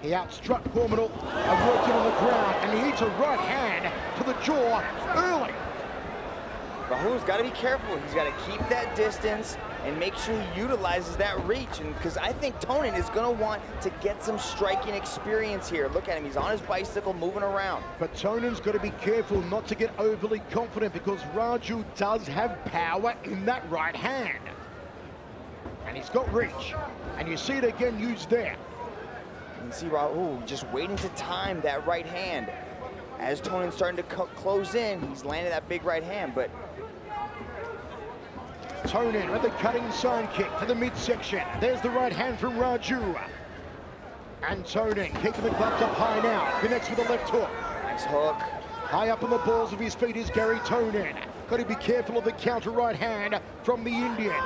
He outstruck Corminal and worked him on the ground, and he eats a right hand to the jaw early. Rahul's got to be careful. He's got to keep that distance and make sure he utilizes that reach. And because I think Tonon is going to want to get some striking experience here. Look at him. He's on his bicycle moving around. But Tonon's got to be careful not to get overly confident because Raju does have power in that right hand. And he's got reach. And you see it again used there. You can see Rahul just waiting to time that right hand. As Tonon's starting to close in, he's landed that big right hand, but Tonon with the cutting side kick to the midsection. There's the right hand from Raju. And Tonon keeping the gloves up high now. Connects with the left hook. Nice hook. High up on the balls of his feet is Garry Tonon. Got to be careful of the counter right hand from the Indian.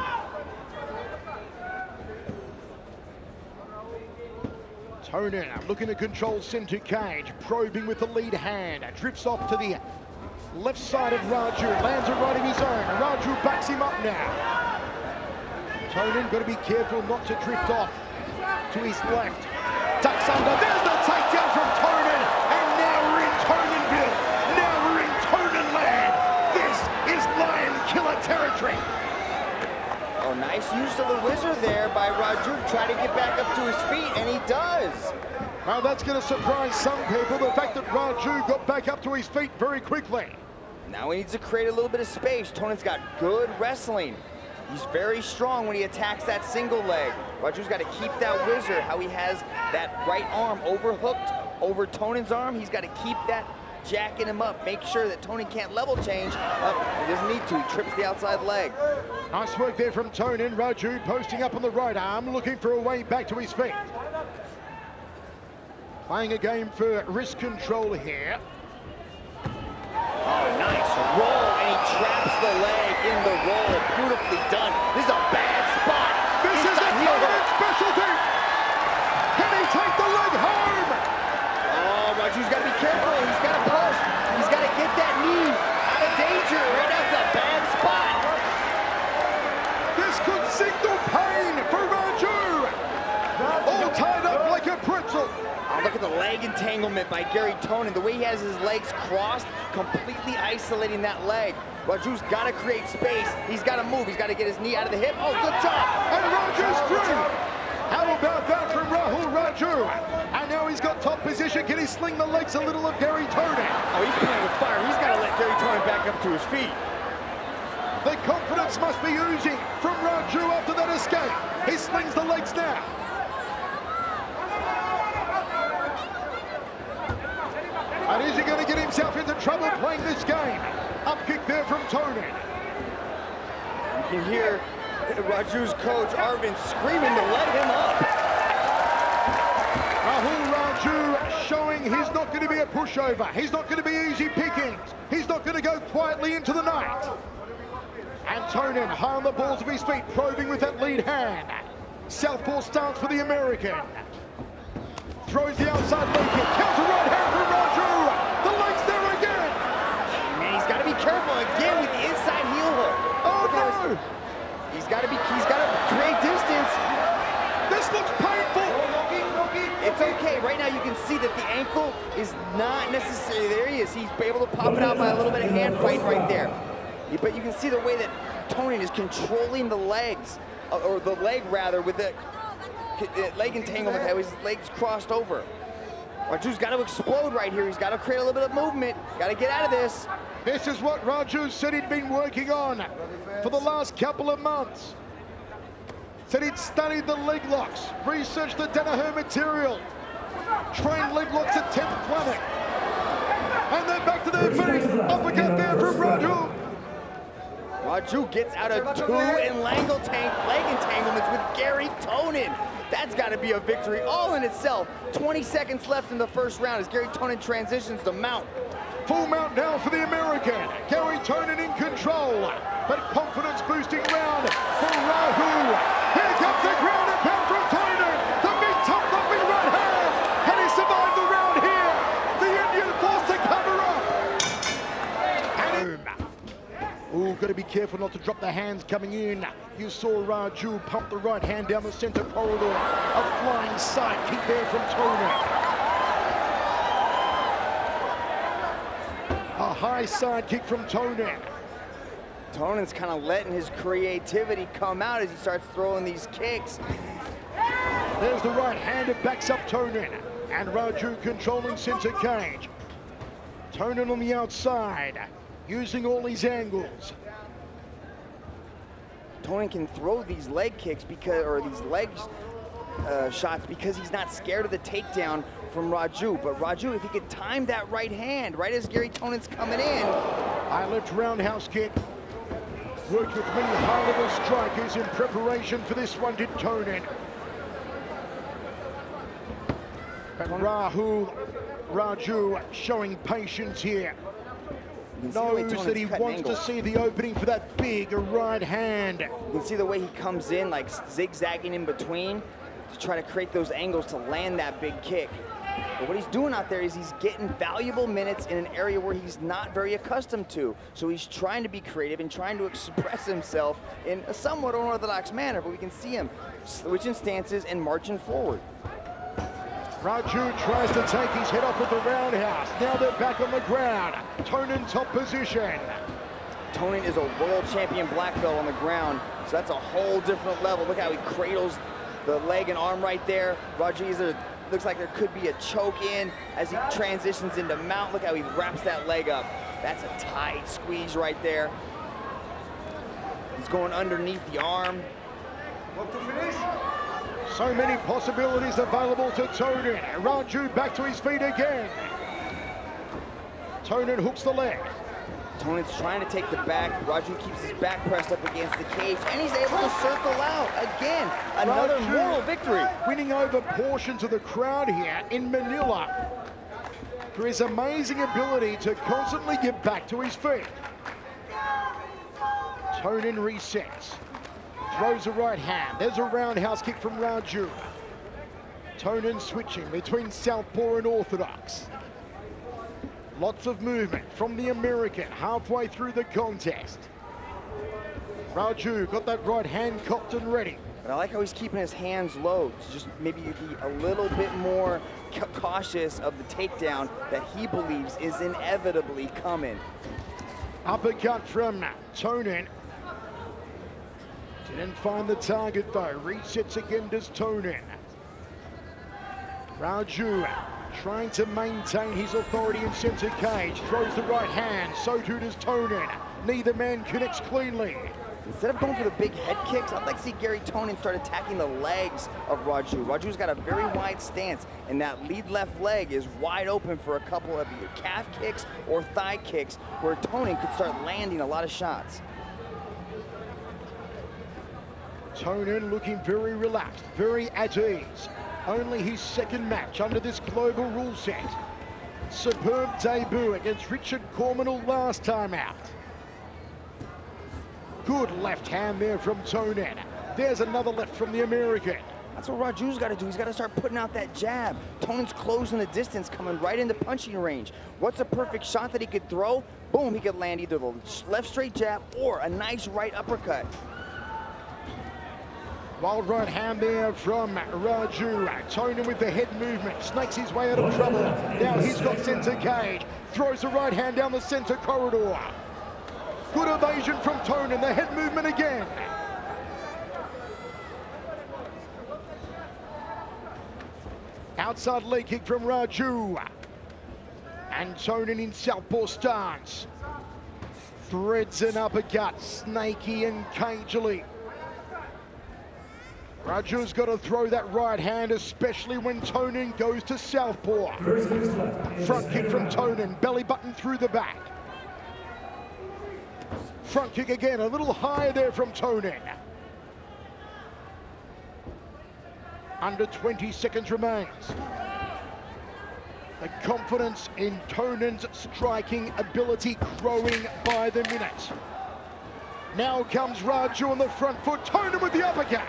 Tonon looking to control center cage, probing with the lead hand. Drifts off to the left side of Raju, lands it right of his own. Raju backs him up now. Tonon got to be careful not to drift off to his left. Ducks under, there's the takedown from Tonon, and now we're in Tononville. Now we're in Tonon land. This is lion killer territory. Oh, nice use of the whizzer there by Raju to try to get back up to his feet, and he does. Now that's going to surprise some people, the fact that Raju got back up to his feet very quickly. Now he needs to create a little bit of space. Tonon's got good wrestling. He's very strong when he attacks that single leg. Raju's got to keep that whizzer, how he has that right arm overhooked over Tonon's arm. He's got to keep that jacking him up. Make sure that Tonon can't level change. Oh, he doesn't need to. He trips the outside leg. Nice work there from Tonon. Raju posting up on the right arm, looking for a way back to his feet. Playing a game for wrist control here. Oh, nice roll, and he traps the leg in the roll. Beautifully done. This is a bad spot. This is a Tonon specialty. Can he take the leg home? Oh, Raju's got to be careful. He's got to push. He's got to get that knee out of danger. Right now, it's a bad spot. This could signal pain for Raju. All tied up like a pretzel. Oh, look at the leg entanglement by Garry Tonon. The way he has his legs crossed, completely isolating that leg. Raju's got to create space. He's got to move. He's got to get his knee out of the hip. Oh, good job. And Raju's free. How about that from Rahul Raju? And now he's got top position. Can he sling the legs a little of Garry Tonon? Oh, he's playing with fire. He's got to let Garry Tonon back up to his feet. The confidence must be oozing from Raju after that escape. He slings the legs now. And is he going to get himself into trouble playing this game? Up kick there from Tonon. You can hear Raju's coach, Arvind, screaming to let him up. Rahul Raju showing he's not going to be a pushover. He's not going to be easy pickings. He's not going to go quietly into the night. And Tonon high on the balls of his feet, probing with that lead hand. Southpaw stance for the American. Throws the outside leg kick. Counter right hand from Raju. The leg's there again. Man, he's got to be careful again with the inside heel hook. Oh no! He's got to create distance. This looks painful. It's okay. Right now you can see that the ankle is not necessarily, there he is. He's able to pop it out by a little bit of hand fighting right there. But you can see the way that Tonon is controlling the legs, or the leg rather, with the leg entanglement, how his legs crossed over. Raju's got to explode right here. He's got to create a little bit of movement. Got to get out of this. This is what Raju said he'd been working on for the last couple of months. Said he'd studied the leg locks, researched the Danaher material, trained leg locks at 10th Planet. And then back to their feet. Uppercut there from Raju. Raju gets out of two and leg entanglements with Garry Tonon. That's got to be a victory all in itself. 20 seconds left in the first round as Garry Tonon transitions to mount. Full mount now for the American. Garry Tonon in control, but confidence boosting round for Rahul. Here comes the ground and pound from Tonon. The big top thumping right hand. Can he survive the round here? The Indian forced to cover up. And ooh, got to to be careful not to drop the hands coming in. You saw Raju pump the right hand down the center corridor. A flying side kick there from Tonon. A high side kick from Tonon. Tonon's kind of letting his creativity come out as he starts throwing these kicks. There's the right hand, it backs up Tonon. And Raju controlling center cage. Tonon on the outside, using all his angles. Tonon can throw these leg kicks because, or these leg shots because he's not scared of the takedown from Raju. But Raju, if he could time that right hand, right as Garry Tonon's coming in. High left roundhouse kick. Worked with many high-level strikers in preparation for this one, did Tonon. But Rahul Raju showing patience here. Knows that he wants to see the opening for that big right hand. You can see the way he comes in, like zigzagging in between to try to create those angles to land that big kick. But what he's doing out there is he's getting valuable minutes in an area where he's not very accustomed to. So he's trying to be creative and trying to express himself in a somewhat unorthodox manner, but we can see him switching stances and marching forward. Raju tries to take his head off with the roundhouse. Now they're back on the ground. Tonon top position. Tonon is a world champion black belt on the ground, so that's a whole different level. Look how he cradles the leg and arm right there. Raju looks like there could be a choke in as he transitions into mount. Look how he wraps that leg up. That's a tight squeeze right there. He's going underneath the arm. Look to finish. So many possibilities available to Tonon. Raju back to his feet again. Tonon hooks the leg. Tonon's trying to take the back. Raju keeps his back pressed up against the cage, and he's able to circle out. Again, another Raju moral victory. Winning over portions of the crowd here in Manila for his amazing ability to constantly get back to his feet. Tonon resets. Throws a right hand. There's a roundhouse kick from Raju. Tonon switching between southpaw and orthodox. Lots of movement from the American halfway through the contest. Raju got that right hand cocked and ready. But I like how he's keeping his hands low to just maybe be a little bit more cautious of the takedown that he believes is inevitably coming. Uppercut from Tonon. Didn't find the target though. Resets again does Tonon. Raju trying to maintain his authority in center cage. Throws the right hand, so too does Tonon. Neither man connects cleanly. Instead of going for the big head kicks, I'd like to see Garry Tonon start attacking the legs of Raju. Raju's got a very wide stance, and that lead left leg is wide open for a couple of either calf kicks or thigh kicks, where Tonon could start landing a lot of shots. Tonon looking very relaxed, very at ease. Only his second match under this global rule set. Superb debut against Richard Cormanel last time out. Good left hand there from Tonon. There's another left from the American. That's what Raju's got to do. He's got to start putting out that jab. Tonon's closing the distance, coming right into punching range. What's a perfect shot that he could throw? Boom, he could land either the left straight jab or a nice right uppercut. Wild right hand there from Raju. Tonon with the head movement, snakes his way out of trouble. Now he's got center cage. Throws the right hand down the center corridor. Good evasion from Tonon, the head movement again. Outside leg kick from Raju. And Tonon in southpaw stance. Threads an uppercut, snaky and cagily. Raju's got to throw that right hand, especially when Tonon goes to southpaw. Front kick from Tonon, belly button through the back. Front kick again, a little higher there from Tonon. Under 20 seconds remains. The confidence in Tonon's striking ability growing by the minute. Now comes Raju on the front foot, Tonon with the uppercut.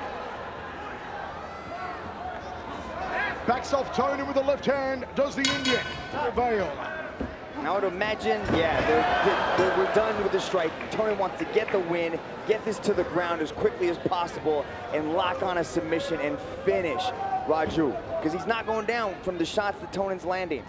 Backs off Tonon with the left hand, does the Indian. Prevail. I would imagine, yeah, we're done with the strike. Tonon wants to get the win, get this to the ground as quickly as possible, and lock on a submission and finish Raju, because he's not going down from the shots that Tonon's landing.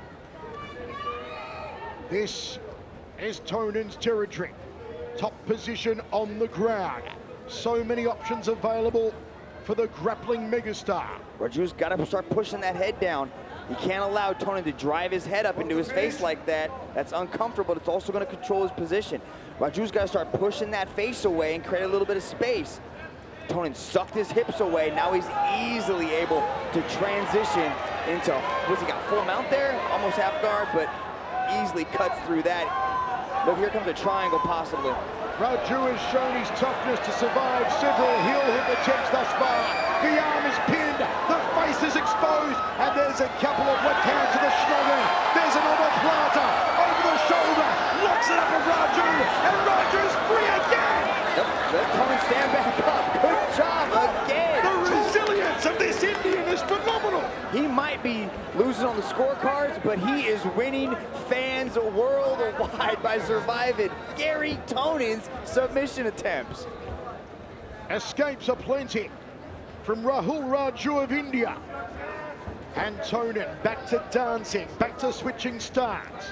This is Tonon's territory. Top position on the ground. So many options available for the grappling megastar. Raju's got to start pushing that head down. You can't allow Tonon to drive his head up into his face like that. That's uncomfortable. It's also going to control his position. Raju's got to start pushing that face away and create a little bit of space. Tonon sucked his hips away. Now he's easily able to transition into, what's he got, full mount there? Almost half guard, but easily cuts through that. Look, here comes a triangle possibly. Raju has shown his toughness to survive several heel hook attempts thus far. The arm is pinned, the face is exposed, and there's a couple of left hands to the shoulder. There's an omoplata over the shoulder, locks it up with Raju, and Raju's free again! Yep, let Tonon stand back up. Good job again. The resilience of this Indian is phenomenal. He might be losing on the scorecards, but he is winning fans worldwide by surviving Garry Tonon's submission attempts. Escapes are plenty from Rahul Raju of India. And Tonon back to dancing, back to switching stance.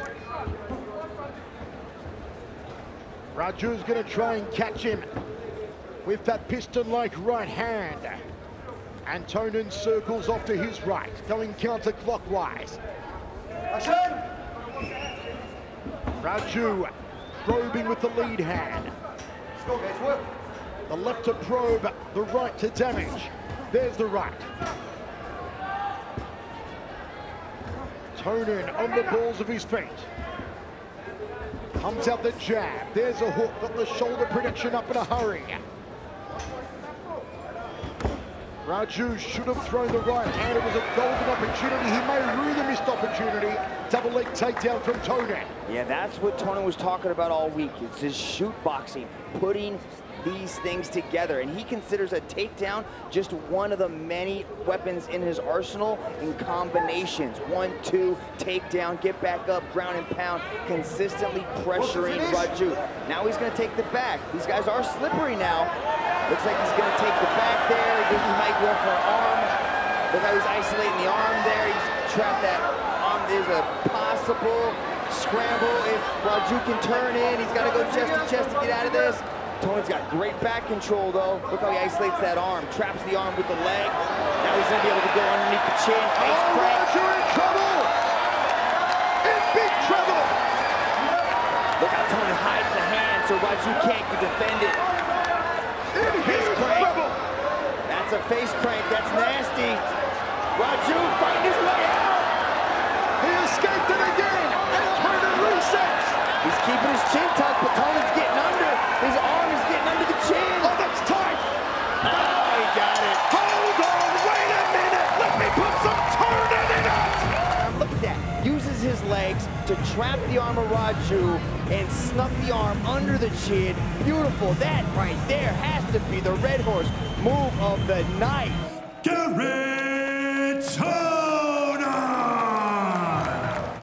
Raju's going to try and catch him with that piston-like right hand. And Tonon circles off to his right, going counterclockwise. Raju probing with the lead hand. Let's go, guys, work. The left to probe, the right to damage. There's the right. Tonon on the balls of his feet. Comes out the jab. There's a hook. Got the shoulder protection up in a hurry. Raju should have thrown the right hand. It was a golden opportunity. He may rue the missed opportunity. Double leg takedown from Tonon. Yeah, that's what Tonon was talking about all week. It's his shoot boxing, putting these things together. And he considers a takedown just one of the many weapons in his arsenal in combinations. 1, 2, takedown, get back up, ground and pound, consistently pressuring Raju. Now he's going to take the back. These guys are slippery now. Looks like he's going to take the back there. He might go for an arm. Look how he's isolating the arm there. He's trapped that arm. There's a possible scramble if Raju can turn in. He's got to go chest to chest to get out of this. Tonon's got great back control, though. Look how he isolates that arm, traps the arm with the leg. Now he's going to be able to go underneath the chin. Face crank. Raju in trouble! In big trouble! Look how Tonon hides the hand so Raju can't defend it. Face crank. That's a face crank. That's nasty. Raju fighting his way out. He escaped it again, and Tonon resets. He's keeping his chin tucked, but Tonon's getting under. His arm is getting under the chin. Oh, that's tight. Oh, he got it. Hold on, wait a minute. Let me put some Tonon in it. Look at that. Uses his legs to trap the arm of Raju and snuck the arm under the chin. Beautiful. That right there has to be the Red Horse move of the night. Garry Tonon!